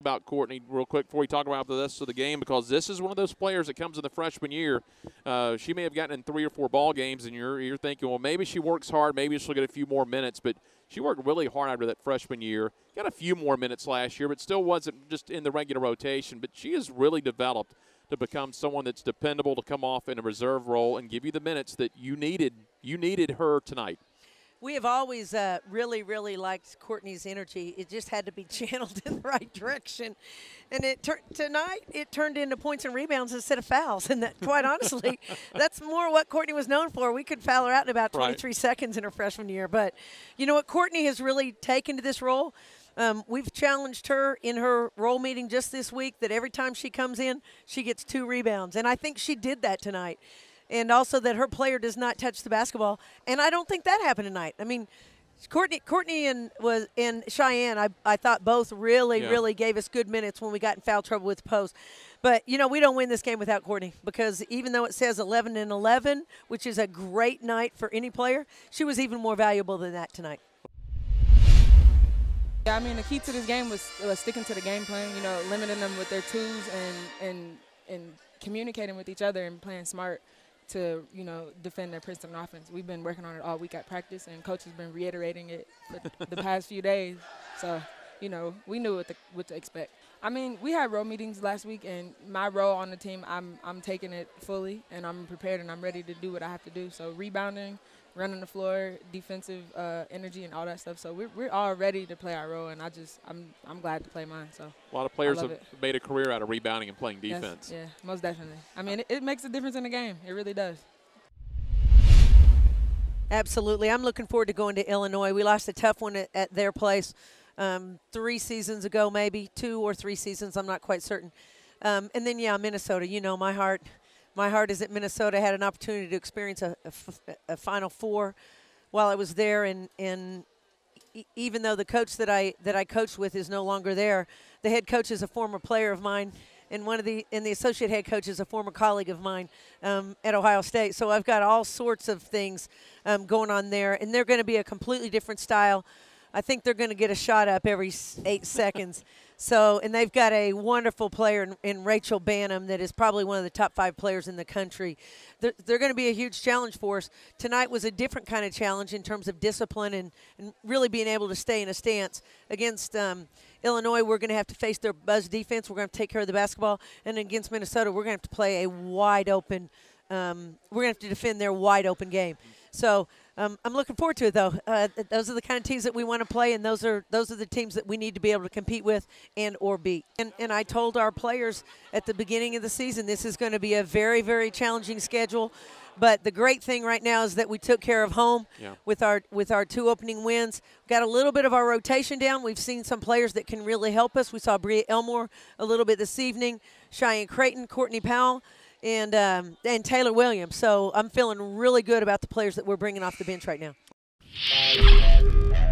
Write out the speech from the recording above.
about Courtney real quick before we talk about the rest of the game, because this is one of those players that comes in the freshman year. She may have gotten in 3 or 4 ball games, and you're thinking, well, maybe she works hard, maybe she'll get a few more minutes, but she worked really hard after that freshman year. Got a few more minutes last year, but still wasn't just in the regular rotation. But she has really developed to become someone that's dependable to come off in a reserve role and give you the minutes that you needed. You needed her tonight. We have always really, really liked Courtney's energy. It just had to be channeled in the right direction. And tonight it turned into points and rebounds instead of fouls. And that, quite honestly, that's more what Courtney was known for. We could foul her out in about 23 seconds in her freshman year. But you know what? Courtney has really taken to this role. We've challenged her in her role meeting just this week that every time she comes in, she gets 2 rebounds. And I think she did that tonight. And also that her player does not touch the basketball. And I don't think that happened tonight. I mean, Courtney and Cheyenne, I thought both really gave us good minutes when we got in foul trouble with the post. But, you know, we don't win this game without Courtney, because even though it says 11 and 11, which is a great night for any player, she was even more valuable than that tonight. Yeah, I mean, the key to this game was sticking to the game plan, you know, limiting them with their twos and communicating with each other and playing smart to, you know, defend their Princeton offense. We've been working on it all week at practice, and Coach has been reiterating it for the past few days. So, you know, we knew what to expect. I mean, we had role meetings last week, and my role on the team, I'm taking it fully, and I'm prepared, and I'm ready to do what I have to do. So rebounding, running the floor, defensive energy, and all that stuff. So we're all ready to play our role, and I'm glad to play mine. So a lot of players have made a career out of rebounding and playing defense. Yes, yeah, most definitely. I mean, it makes a difference in the game. It really does. Absolutely. I'm looking forward to going to Illinois. We lost a tough one at their place 3 seasons ago, maybe 2 or 3 seasons. I'm not quite certain. And then, yeah, Minnesota. You know, my heart is at Minnesota. I had an opportunity to experience a Final Four while I was there, and even though the coach that I coached with is no longer there, the head coach is a former player of mine, and the associate head coach is a former colleague of mine at Ohio State. So I've got all sorts of things going on there, and they're going to be a completely different style. I think they're going to get a shot up every 8 seconds. So, and they've got a wonderful player in Rachel Bannum that is probably one of the top 5 players in the country. They're going to be a huge challenge for us. Tonight was a different kind of challenge in terms of discipline and really being able to stay in a stance. Against Illinois, we're going to have to face their buzz defense. We're going to have to take care of the basketball. And against Minnesota, we're going to have to play a wide open we're going to have to defend their wide open game. So I'm looking forward to it, though. Those are the kind of teams that we want to play, and those are the teams that we need to be able to compete with and or beat. And I told our players at the beginning of the season this is going to be a very, very challenging schedule. But the great thing right now is that we took care of home with our 2 opening wins. Got a little bit of our rotation down. We've seen some players that can really help us. We saw Bria Elmore a little bit this evening, Cheyenne Creighton, Courtney Powell, and Taylor Williams. So I'm feeling really good about the players that we're bringing off the bench right now.